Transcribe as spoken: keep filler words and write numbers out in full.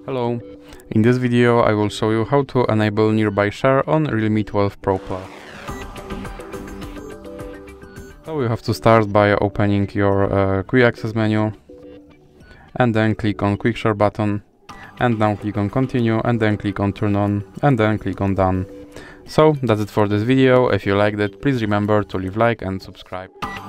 Hello, in this video I will show you how to enable nearby share on Realme twelve Pro Plus. So you have to start by opening your uh, quick access menu and then click on quick share button and now click on continue and then click on turn on and then click on done. So that's it for this video. If you liked it, please remember to leave like and subscribe.